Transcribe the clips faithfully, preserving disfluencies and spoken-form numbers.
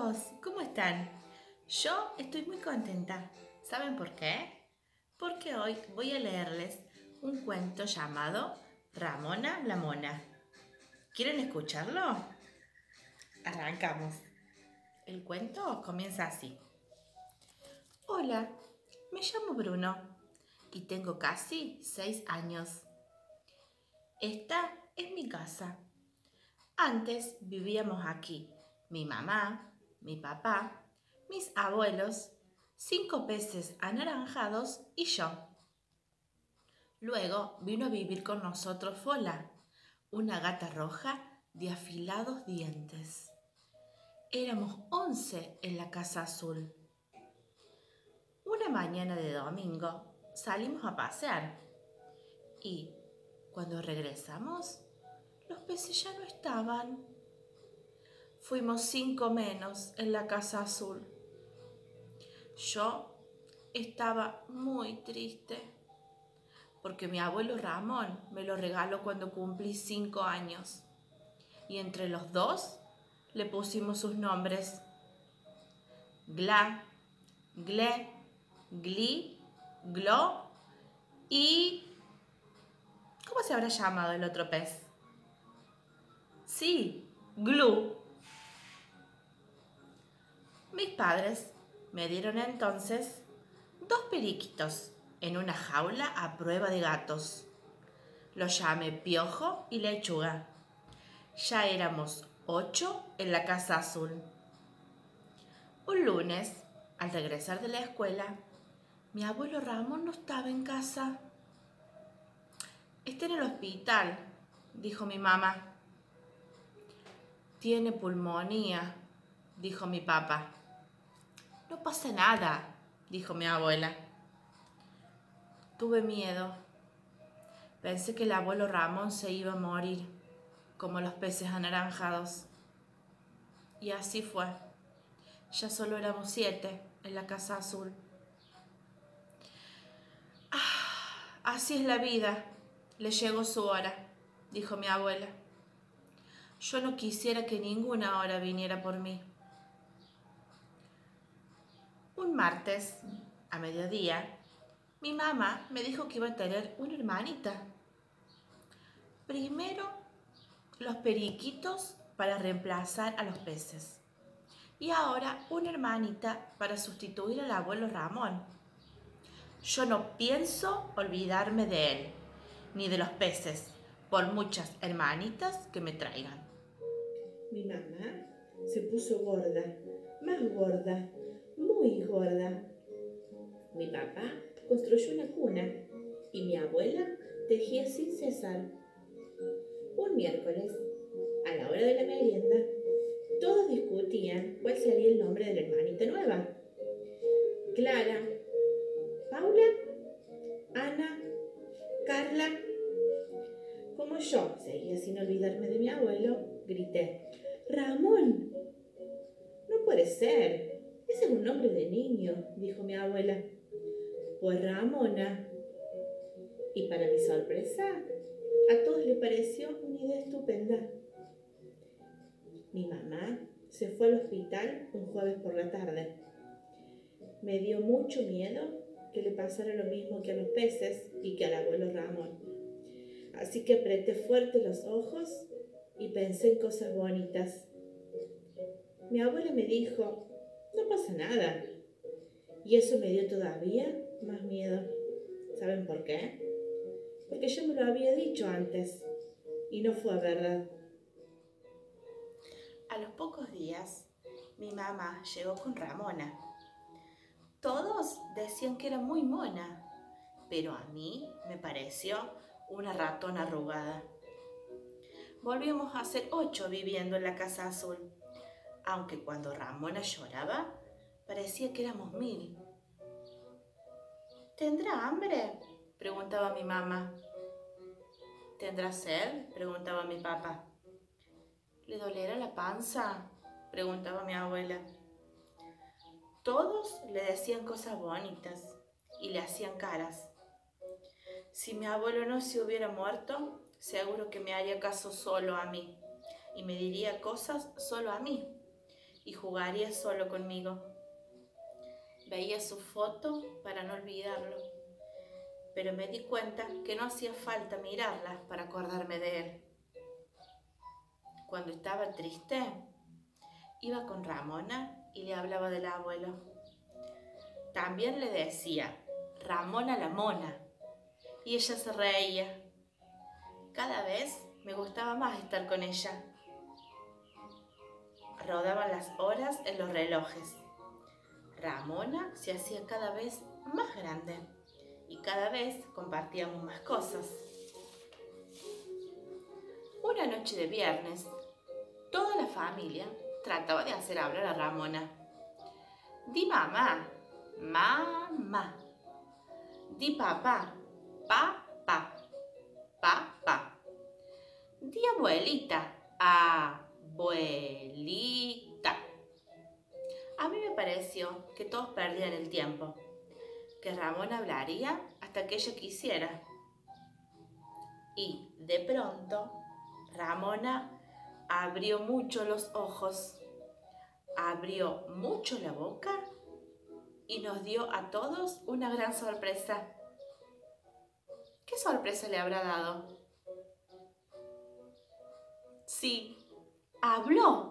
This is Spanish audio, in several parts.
chicos, ¿cómo están? Yo estoy muy contenta. ¿Saben por qué? Porque hoy voy a leerles un cuento llamado Ramona la Mona. ¿Quieren escucharlo? Arrancamos. El cuento comienza así. Hola, me llamo Bruno y tengo casi seis años. Esta es mi casa. Antes vivíamos aquí mi mamá, mi papá, mis abuelos, cinco peces anaranjados y yo. Luego vino a vivir con nosotros Fola, una gata roja de afilados dientes. Éramos once en la casa azul. Una mañana de domingo salimos a pasear y cuando regresamos los peces ya no estaban. Fuimos cinco menos en la casa azul. Yo estaba muy triste porque mi abuelo Ramón me lo regaló cuando cumplí cinco años y entre los dos le pusimos sus nombres: Gla, Gle, Gli, Glo y... ¿cómo se habrá llamado el otro pez? Sí, Glu. Mis padres me dieron entonces dos periquitos en una jaula a prueba de gatos. Los llamé Piojo y Lechuga. Ya éramos ocho en la casa azul. Un lunes, al regresar de la escuela, mi abuelo Ramón no estaba en casa. Está en el hospital, dijo mi mamá. Tiene pulmonía, dijo mi papá. No pasa nada, dijo mi abuela. Tuve miedo. Pensé que el abuelo Ramón se iba a morir, como los peces anaranjados. Y así fue. Ya solo éramos siete en la casa azul. Ah, así es la vida. Le llegó su hora, dijo mi abuela. Yo no quisiera que ninguna hora viniera por mí. Un martes, a mediodía, mi mamá me dijo que iba a tener una hermanita. Primero, los periquitos para reemplazar a los peces. Y ahora una hermanita para sustituir al abuelo Ramón. Yo no pienso olvidarme de él, ni de los peces, por muchas hermanitas que me traigan. Mi mamá se puso gorda, más gorda, muy gorda. Mi papá construyó una cuna y mi abuela tejía sin cesar. Un miércoles, a la hora de la merienda, todos discutían cuál sería el nombre de la hermanita nueva. Clara, Paula, Ana, Carla. Como yo seguía sin olvidarme de mi abuelo, grité: ¡Ramón! No puede ser. Ese es un nombre de niño, dijo mi abuela. Pues Ramona. Y para mi sorpresa, a todos les pareció una idea estupenda. Mi mamá se fue al hospital un jueves por la tarde. Me dio mucho miedo que le pasara lo mismo que a los peces y que al abuelo Ramón. Así que apreté fuerte los ojos y pensé en cosas bonitas. Mi abuela me dijo: no pasa nada. Y eso me dio todavía más miedo. ¿Saben por qué? Porque yo me lo había dicho antes y no fue verdad. A los pocos días, mi mamá llegó con Ramona. Todos decían que era muy mona, pero a mí me pareció una ratona arrugada. Volvíamos a ser ocho viviendo en la casa azul, aunque cuando Ramona lloraba, parecía que éramos mil. ¿Tendrá hambre?, preguntaba mi mamá. ¿Tendrá sed?, preguntaba mi papá. ¿Le dolerá la panza?, preguntaba mi abuela. Todos le decían cosas bonitas y le hacían caras. Si mi abuelo no se hubiera muerto, seguro que me haría caso solo a mí y me diría cosas solo a mí. y jugaría solo conmigo. Veía su foto para no olvidarlo, pero me di cuenta que no hacía falta mirarla para acordarme de él. Cuando estaba triste, iba con Ramona y le hablaba del abuelo. También le decía, Ramona la mona, y ella se reía. Cada vez me gustaba más estar con ella. Rodaban las horas en los relojes. Ramona se hacía cada vez más grande y cada vez compartíamos más cosas. Una noche de viernes, toda la familia trataba de hacer hablar a Ramona. Di mamá, mamá. Di papá, papá, papá. Di abuelita, abuelita. A mí me pareció que todos perdían el tiempo, que Ramona hablaría hasta que ella quisiera. Y de pronto, Ramona abrió mucho los ojos, abrió mucho la boca y nos dio a todos una gran sorpresa. ¿Qué sorpresa le habrá dado? Sí, habló.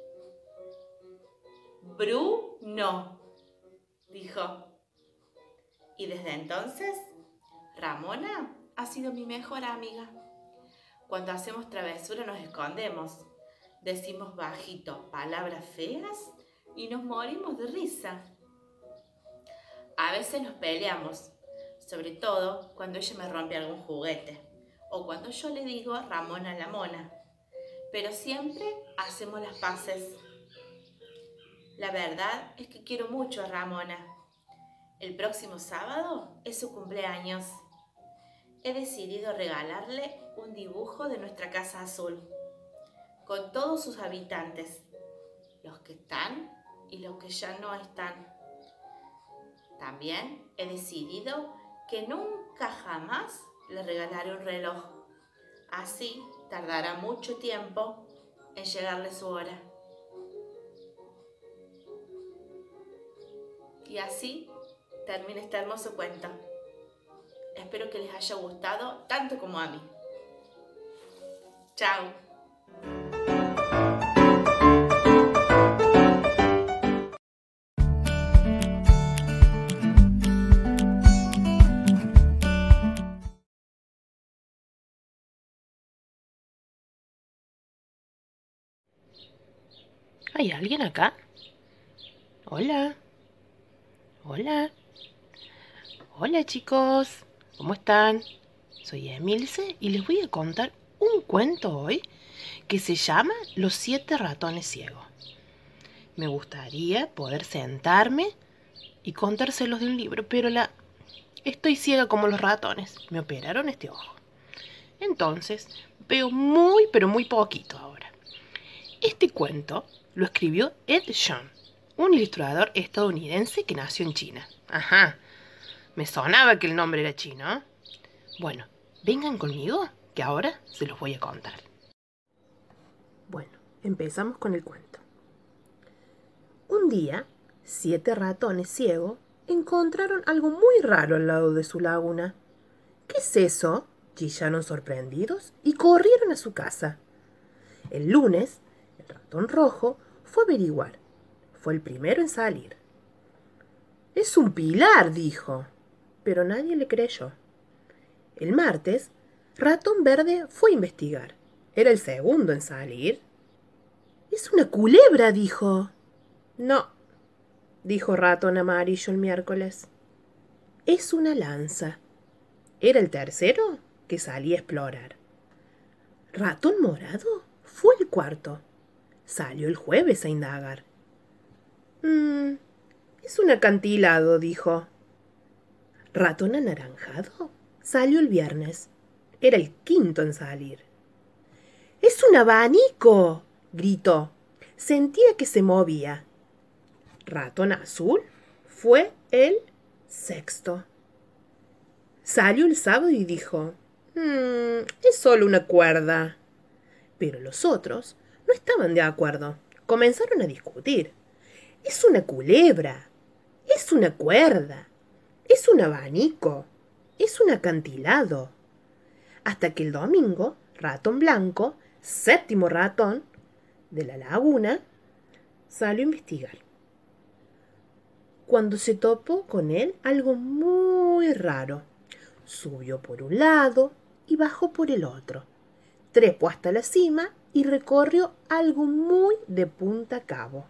Bruno, dijo. Y desde entonces, Ramona ha sido mi mejor amiga. Cuando hacemos travesura nos escondemos, decimos bajito palabras feas y nos morimos de risa. A veces nos peleamos, sobre todo cuando ella me rompe algún juguete o cuando yo le digo Ramona la mona, pero siempre hacemos las paces. La verdad es que quiero mucho a Ramona. El próximo sábado es su cumpleaños. He decidido regalarle un dibujo de nuestra casa azul, con todos sus habitantes, los que están y los que ya no están. También he decidido que nunca jamás le regalaré un reloj. Así tardará mucho tiempo en llegarle su hora. Y así termina este hermoso cuento. Espero que les haya gustado tanto como a mí. ¡Chao! ¿Hay alguien acá? Hola. Hola. Hola chicos. ¿Cómo están? Soy Emilce y les voy a contar un cuento hoy que se llama Los siete ratones ciegos. Me gustaría poder sentarme y contárselos de un libro, pero la... estoy ciega como los ratones. Me operaron este ojo. Entonces, veo muy, pero muy poquito ahora. Este cuento lo escribió Ed Yong, un ilustrador estadounidense que nació en China. Ajá, me sonaba que el nombre era chino. Bueno, vengan conmigo, que ahora se los voy a contar. Bueno, empezamos con el cuento. Un día, siete ratones ciegos encontraron algo muy raro al lado de su laguna. ¿Qué es eso?, chillaron sorprendidos y corrieron a su casa. El lunes, el ratón rojo fue a averiguar. Fue el primero en salir. «Es un pilar», dijo, pero nadie le creyó. El martes, ratón verde fue a investigar. Era el segundo en salir. «Es una culebra», dijo. «No», dijo ratón amarillo el miércoles. «Es una lanza». Era el tercero que salía a explorar. Ratón morado fue el cuarto. Salió el jueves a indagar. «Mmm, es un acantilado», dijo. Ratón anaranjado salió el viernes. Era el quinto en salir. «Es un abanico», gritó. Sentía que se movía. Ratón azul fue el sexto. Salió el sábado y dijo: «Mmm, es solo una cuerda». Pero los otros no estaban de acuerdo. comenzaron a discutir. Es una culebra, es una cuerda, es un abanico, es un acantilado. Hasta que el domingo, Ratón Blanco, séptimo ratón de la laguna, salió a investigar. Cuando se topó con él algo muy raro. Subió por un lado y bajó por el otro. Trepó hasta la cima y recorrió algo muy de punta a cabo.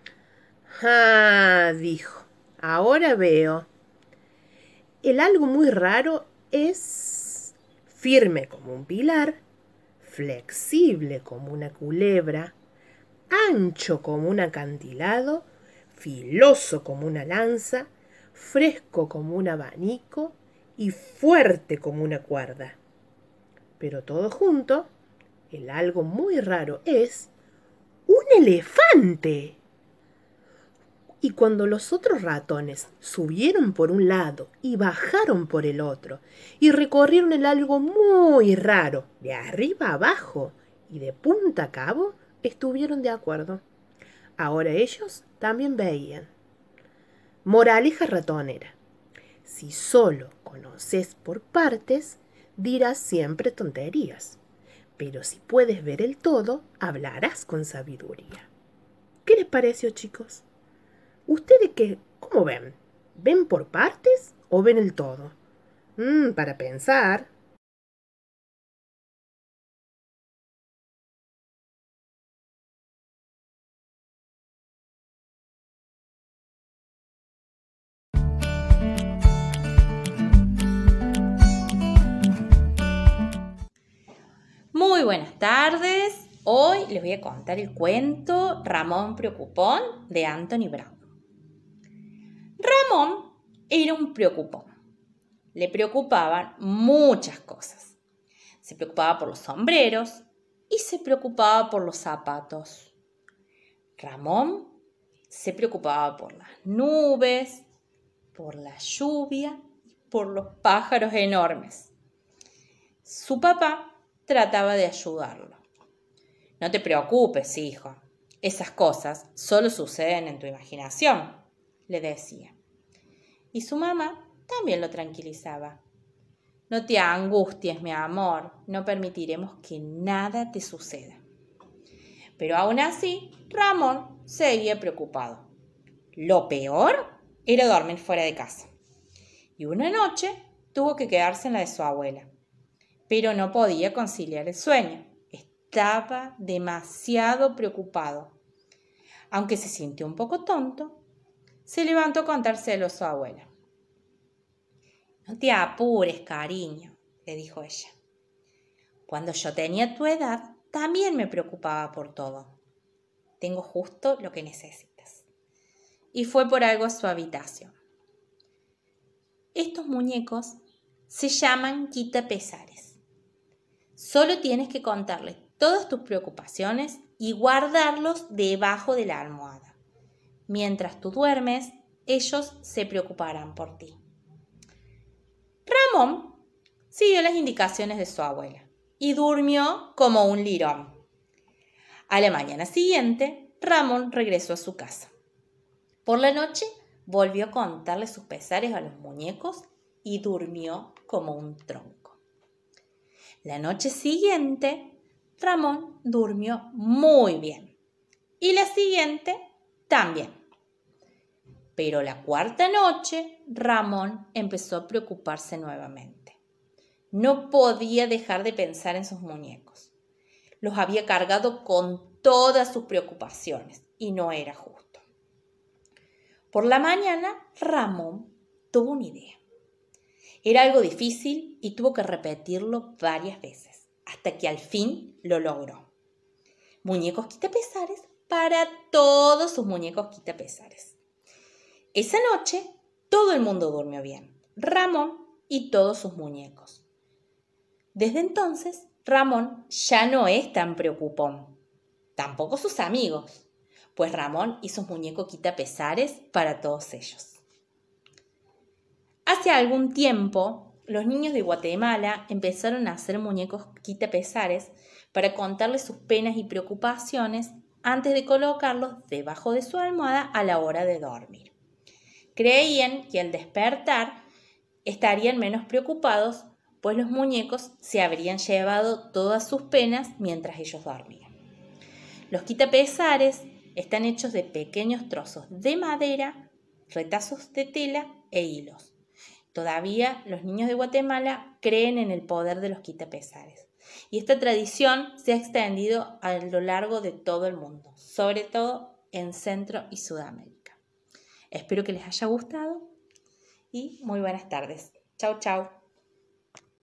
«Ah», dijo, «ahora veo. El algo muy raro es firme como un pilar, flexible como una culebra, ancho como un acantilado, filoso como una lanza, fresco como un abanico y fuerte como una cuerda. Pero todo junto, el algo muy raro es un elefante». Y cuando los otros ratones subieron por un lado y bajaron por el otro, y recorrieron el algo muy raro, de arriba a abajo y de punta a cabo, estuvieron de acuerdo. Ahora ellos también veían. Moraleja ratonera. Si solo conoces por partes, dirás siempre tonterías. Pero si puedes ver el todo, hablarás con sabiduría. ¿Qué les pareció, chicos? ¿Ustedes qué, cómo ven? ¿Ven por partes o ven el todo? Mm, para pensar. Muy buenas tardes. Hoy les voy a contar el cuento Ramón Preocupón de Anthony Brown. Ramón era un preocupón. Le preocupaban muchas cosas. Se preocupaba por los sombreros y se preocupaba por los zapatos. Ramón se preocupaba por las nubes, por la lluvia y por los pájaros enormes. Su papá trataba de ayudarlo. «No te preocupes, hijo. Esas cosas solo suceden en tu imaginación», le decía. Y su mamá también lo tranquilizaba. «No te angusties, mi amor. No permitiremos que nada te suceda». Pero aún así, Ramón seguía preocupado. Lo peor era dormir fuera de casa. Y una noche tuvo que quedarse en la de su abuela. Pero no podía conciliar el sueño. Estaba demasiado preocupado. Aunque se sintió un poco tonto, se levantó a contárselo a su abuela. «No te apures, cariño», le dijo ella. «Cuando yo tenía tu edad, también me preocupaba por todo. Tengo justo lo que necesitas». Y fue por algo a su habitación. Estos muñecos se llaman quitapesares. Solo tienes que contarles todas tus preocupaciones y guardarlos debajo de la almohada. Mientras tú duermes, ellos se preocuparán por ti. Ramón siguió las indicaciones de su abuela y durmió como un lirón. A la mañana siguiente, Ramón regresó a su casa. Por la noche, volvió a contarle sus pesares a los muñecos y durmió como un tronco. La noche siguiente, Ramón durmió muy bien. Y la siguiente también. Pero la cuarta noche, Ramón empezó a preocuparse nuevamente. No podía dejar de pensar en sus muñecos. Los había cargado con todas sus preocupaciones y no era justo. Por la mañana, Ramón tuvo una idea. Era algo difícil y tuvo que repetirlo varias veces, hasta que al fin lo logró. Muñecos quitapesares para todos sus muñecos quitapesares. Esa noche, todo el mundo durmió bien, Ramón y todos sus muñecos. Desde entonces, Ramón ya no es tan preocupón, tampoco sus amigos, pues Ramón hizo un muñeco quitapesares para todos ellos. Hace algún tiempo, los niños de Guatemala empezaron a hacer muñecos quitapesares para contarles sus penas y preocupaciones antes de colocarlos debajo de su almohada a la hora de dormir. Creían que al despertar estarían menos preocupados, pues los muñecos se habrían llevado todas sus penas mientras ellos dormían. Los quitapesares están hechos de pequeños trozos de madera, retazos de tela e hilos. Todavía los niños de Guatemala creen en el poder de los quitapesares. Y esta tradición se ha extendido a lo largo de todo el mundo, sobre todo en Centro y Sudamérica. Espero que les haya gustado y muy buenas tardes. Chau, chau.